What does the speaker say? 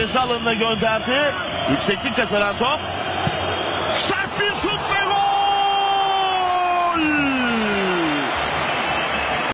Ceza alanına gönderdi. Yükseklik kazanan top. Sert bir şut.